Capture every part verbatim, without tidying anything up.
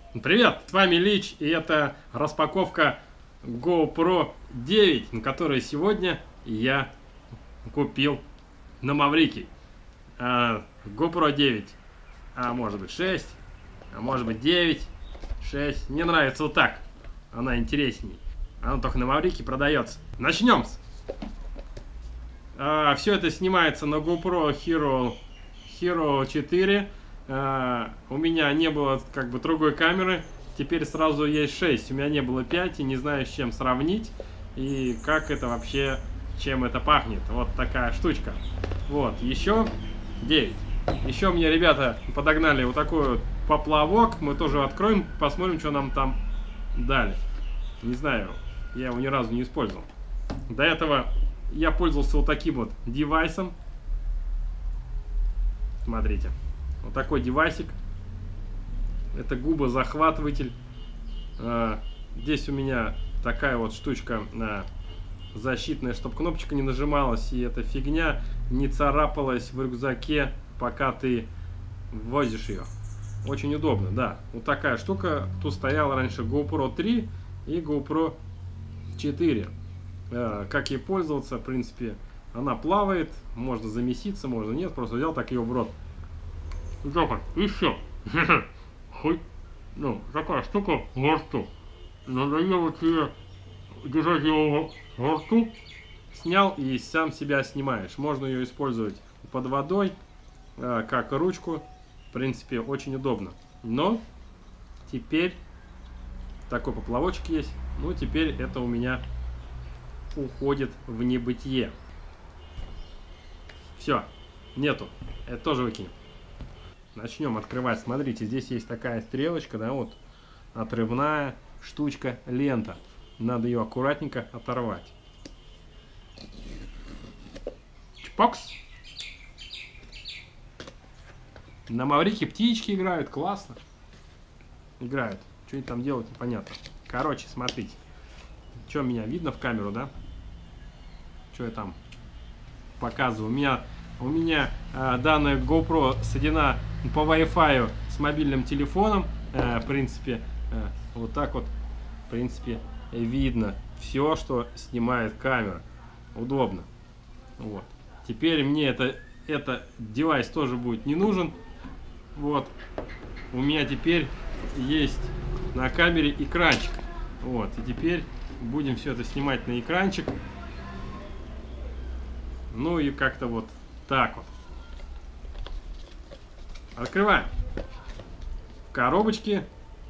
Привет, с вами Лич, и это распаковка GoPro девять, на которой сегодня я купил на Маврикий. А, GoPro девять, а может быть шесть, а может быть девять, шесть. Мне нравится вот так, она интересней. Она только на Маврикий продается. Начнем. А, все это снимается на GoPro Hero, Hero четыре. Uh, у меня не было как бы другой камеры, теперь сразу есть шесть, у меня не было пять, и не знаю, с чем сравнить, и как это вообще, чем это пахнет. Вот такая штучка. Вот, еще девять. Еще мне ребята подогнали вот такой вот поплавок, мы тоже откроем, посмотрим, что нам там дали. Не знаю, я его ни разу не использовал. До этого я пользовался вот таким вот девайсом. Смотрите. Вот такой девайсик. Это губозахватыватель. А, здесь у меня такая вот штучка а, защитная, чтобы кнопочка не нажималась, и эта фигня не царапалась в рюкзаке, пока ты возишь ее. Очень удобно, да. Вот такая штука. Тут стояла раньше GoPro три и GoPro четыре. А, как ей пользоваться, в принципе, она плавает, можно замеситься, можно нет. Просто взял так ее в рот. Запах, и все. Хоть, ну, такая штука во рту. Надоело тебе держать его во рту. Снял и сам себя снимаешь. Можно ее использовать под водой, э, как ручку. В принципе, очень удобно. Но теперь такой поплавочек есть. Ну, теперь это у меня уходит в небытие. Все, нету. Это тоже выкинем. Начнем открывать. Смотрите, здесь есть такая стрелочка, да, вот отрывная штучка, лента. Надо ее аккуратненько оторвать. Чпокс. На Маврике птички играют, классно. Играют. Что они там делают, непонятно. Короче, смотрите. Что, меня видно в камеру, да? Что я там показываю? У меня... У меня э, данная GoPro соединена по Wi-Fi с мобильным телефоном. Э, в принципе, э, вот так вот, в принципе, видно все, что снимает камера. Удобно. Вот. Теперь мне это, это девайс тоже будет не нужен. Вот. У меня теперь есть на камере экранчик. Вот. И теперь будем все это снимать на экранчик. Ну и как-то вот так вот. Открываем. В коробочке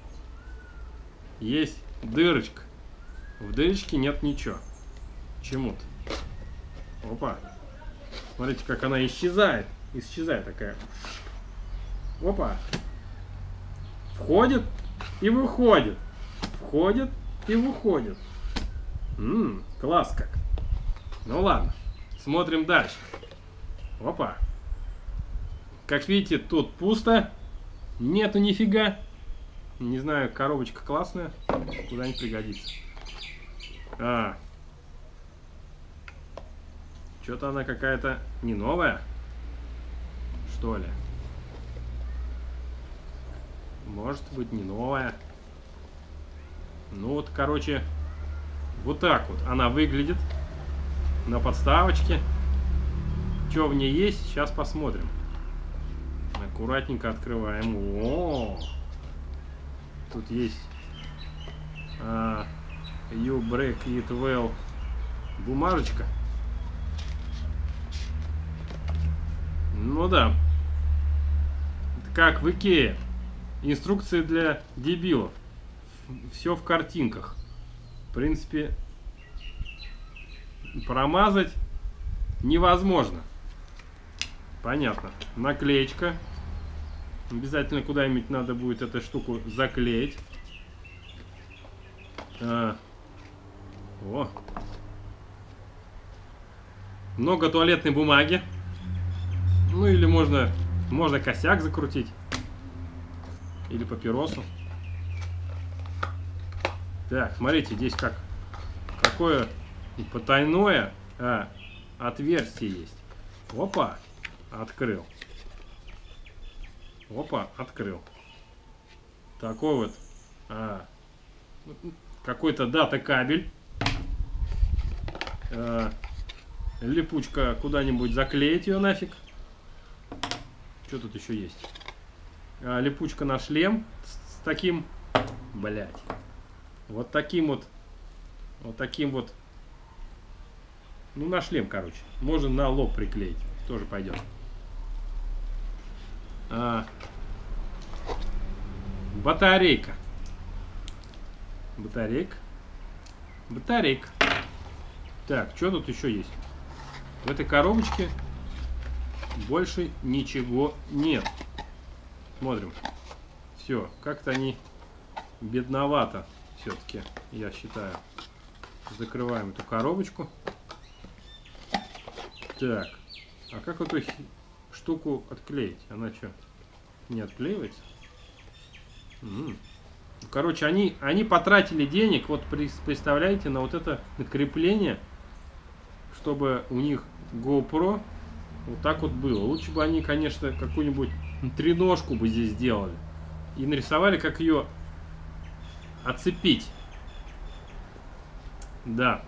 есть дырочка. В дырочке нет ничего. Почему-то. Опа. Смотрите, как она исчезает. Исчезает такая. Опа. Входит и выходит. Входит и выходит. Ммм, класс как. Ну ладно. Смотрим дальше. Опа. Как видите, тут пусто. Нету нифига. Не знаю, коробочка классная. Куда-нибудь пригодится. А. Что-то она какая-то не новая. Что ли? Может быть, не новая. Ну вот, короче, вот так вот она выглядит. На подставочке. Что в ней есть, сейчас посмотрим. Аккуратненько открываем. О, тут есть uh, You break it well бумажечка. Ну да. Это как в Икее. Инструкции для дебилов. Все в картинках. В принципе, промазать невозможно. Понятно. Наклеечка. Обязательно куда-нибудь надо будет эту штуку заклеить. А. О. Много туалетной бумаги. Ну или можно, можно косяк закрутить. Или папиросу. Так, смотрите, здесь как какое потайное а, отверстие есть. Опа, открыл. Опа, открыл. Такой вот А, какой-то дата-кабель. А, липучка, куда-нибудь заклеить ее нафиг. Что тут еще есть? А, липучка на шлем с, с таким, блять, вот таким вот, вот таким вот, ну на шлем, короче, можно на лоб приклеить, тоже пойдет. А, батарейка, батарейка, батарейка. Так, что тут еще есть? В этой коробочке больше ничего нет. Смотрим. Все, как-то они бедновато все-таки, я считаю. Закрываем эту коробочку. Так, а как эту штуку отклеить? Она что, не отклеивается? М-м. Короче, они, они потратили денег, вот представляете, на вот это крепление, чтобы у них GoPro вот так вот было. Лучше бы они, конечно, какую-нибудь треножку бы здесь сделали и нарисовали, как ее отцепить. Да.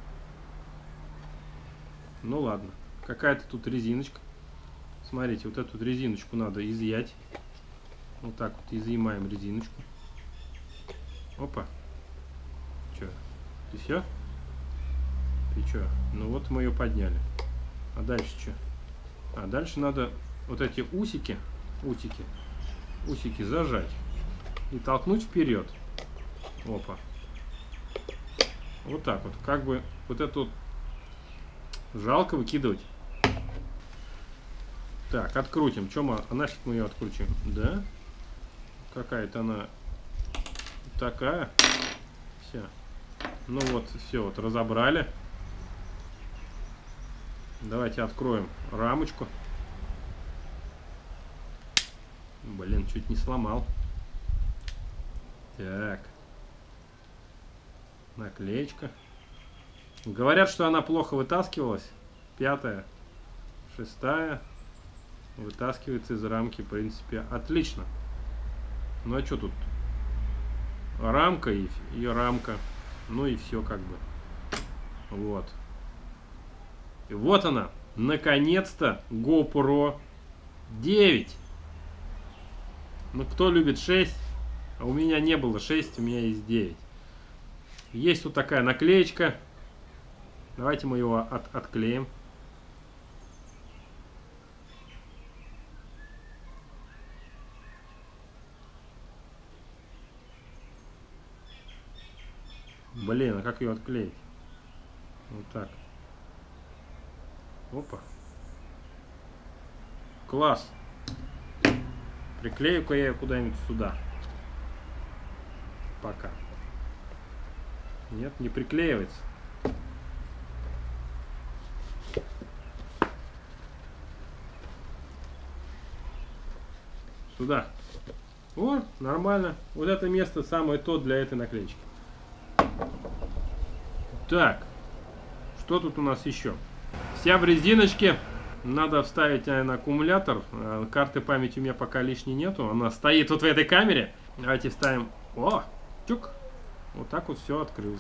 Ну ладно. Какая-то тут резиночка. Смотрите, вот эту резиночку надо изъять. Вот так вот изъимаем резиночку. Опа. Че? Ты все? Ты че? Ну вот мы ее подняли. А дальше что? А дальше надо вот эти усики, усики, усики зажать и толкнуть вперед. Опа. Вот так вот. Как бы вот это вот жалко выкидывать. Так, открутим. Чем мы, а нафиг мы ее открутим? Да? Какая-то она такая. Все. Ну вот, все, вот разобрали. Давайте откроем рамочку. Блин, чуть не сломал. Так. Наклеечка. Говорят, что она плохо вытаскивалась. Пятая, шестая. Вытаскивается из рамки, в принципе, отлично. Ну а что тут? Рамка и, и рамка. Ну и все как бы. Вот. И вот она. Наконец-то GoPro девять. Ну кто любит шесть? А у меня не было шесть, у меня есть девять. Есть тут такая наклеечка. Давайте мы его от, отклеим. Блин, а как ее отклеить? Вот так. Опа. Класс. Приклею-ка я ее куда-нибудь сюда. Пока. Нет, не приклеивается. Сюда. О, нормально. Вот это место самое то для этой наклеечки. Так. Что тут у нас еще? Вся в резиночке. Надо вставить, наверное, аккумулятор. Карты памяти у меня пока лишней нету. Она стоит вот в этой камере. Давайте вставим. О, чук. Вот так вот все открылось.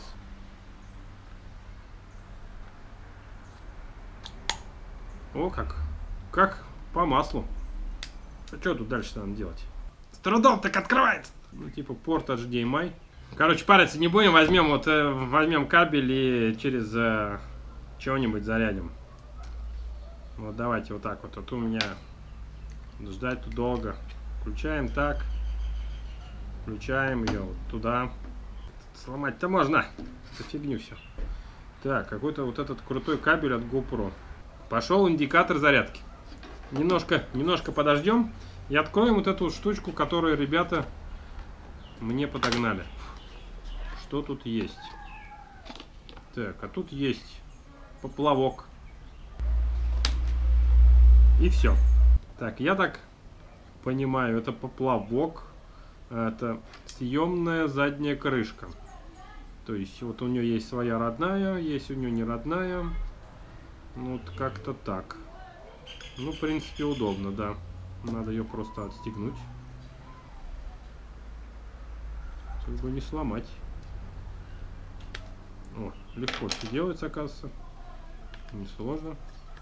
О, как. Как по маслу. А что тут дальше надо делать? С трудом так открывается. Ну, типа порт эйч ди эм ай. Короче, париться не будем. Возьмем вот э, возьмем кабель и через э, чего-нибудь зарядим. Вот давайте вот так вот. А то у меня ждать тут долго. Включаем так. Включаем ее вот туда. Сломать-то можно. Это фигню все. Так, какой-то вот этот крутой кабель от GoPro. Пошел индикатор зарядки. Немножко, немножко подождем. И откроем вот эту штучку, которую ребята мне подогнали. Что тут есть? Так, а тут есть поплавок. И все. Так, я так понимаю, это поплавок. Это съемная задняя крышка. То есть вот у нее есть своя родная, есть у нее не родная. Ну вот как-то так. Ну, в принципе, удобно, да. Надо ее просто отстегнуть. Чтобы не сломать. О, легко все делается, оказывается. Несложно.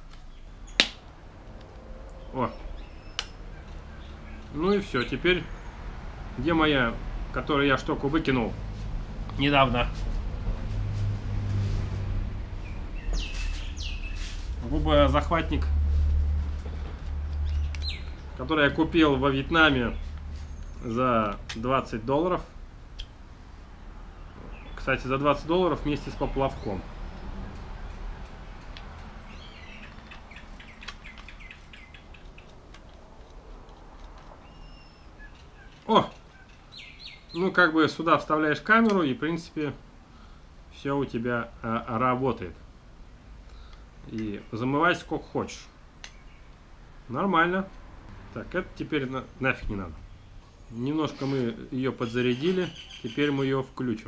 О. Ну и все. Теперь, где моя, которую я штуку выкинул недавно? Губозахватник, который я купил во Вьетнаме за двадцать долларов. Кстати, за двадцать долларов вместе с поплавком. О! Ну, как бы сюда вставляешь камеру, и, в принципе, все у тебя а, работает. И замывай сколько хочешь. Нормально. Так, это теперь на, нафиг не надо. Немножко мы ее подзарядили. Теперь мы ее включим.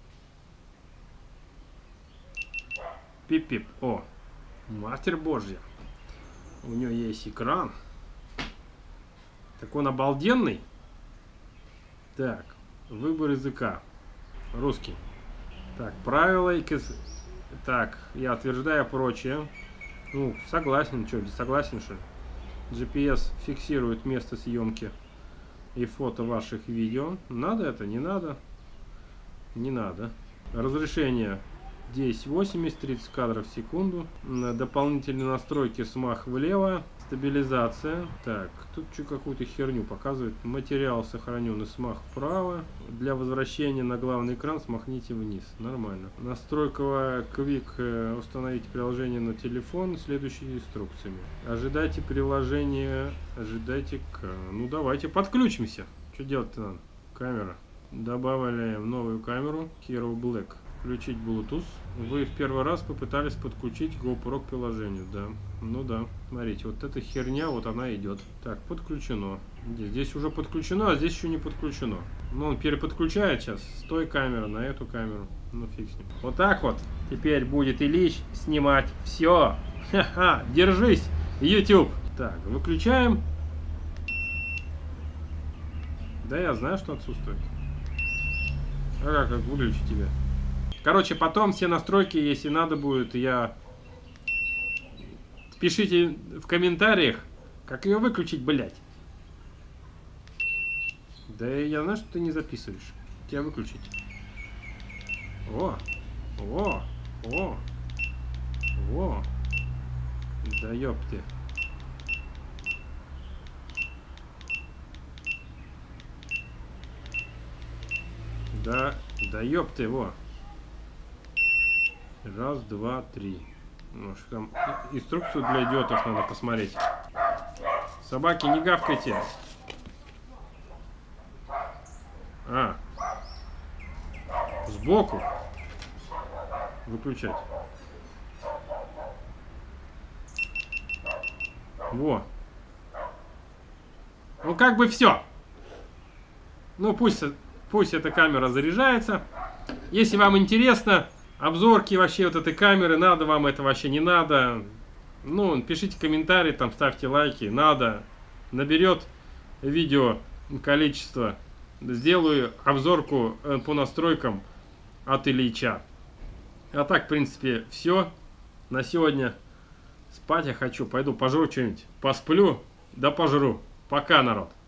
Пип-пип. О, Матерь Божья. У нее есть экран. Так он обалденный. Так, выбор языка. Русский. Так, правила и... Так, я утверждаю прочее. Ну, согласен, что, не согласен, что ли? джи пи эс фиксирует место съемки и фото ваших видео. Надо это? Не надо? Не надо. Разрешение десять восемьдесят, тридцать кадров в секунду. Дополнительные настройки смах влево. Стабилизация. Так, тут что какую-то херню показывает. Материал сохраненный, смах вправо. Для возвращения на главный экран смахните вниз. Нормально. Настройка Quick. Установите приложение на телефон. Следующими инструкциями. Ожидайте приложение. Ожидайте. Ну давайте подключимся. Что делать-то надо? Камера. Добавляем новую камеру. Hero Black. Включить Bluetooth. Вы в первый раз попытались подключить GoPro к приложению, да. Ну да, смотрите, вот эта херня, вот она идет. Так, подключено. Здесь уже подключено, а здесь еще не подключено. Ну, он переподключает сейчас с той камеры на эту камеру. Ну, фиг с ним. Вот так вот теперь будет Ильич снимать все. Ха-ха, держись, YouTube. Так, выключаем. Да, я знаю, что отсутствует. А как выключить тебя? Короче, потом все настройки, если надо будет, я... Пишите в комментариях, как ее выключить, блядь. Да я знаю, что ты не записываешь. Тебя выключить. О! О! О! О! Да ёпты. Да, да ёпты, во. Раз, два, три. Ну, что там инструкцию для идиотов надо посмотреть. Собаки, не гавкайте. А. Сбоку. Выключать. Во. Ну, как бы все. Ну, пусть, пусть эта камера заряжается. Если вам интересно... Обзорки вообще вот этой камеры, надо вам это, вообще не надо. Ну, пишите комментарии, там ставьте лайки, надо. Наберет видео количество. Сделаю обзорку по настройкам от Ильича. А так, в принципе, все на сегодня. Спать я хочу, пойду пожру что-нибудь. Посплю, да пожру. Пока, народ.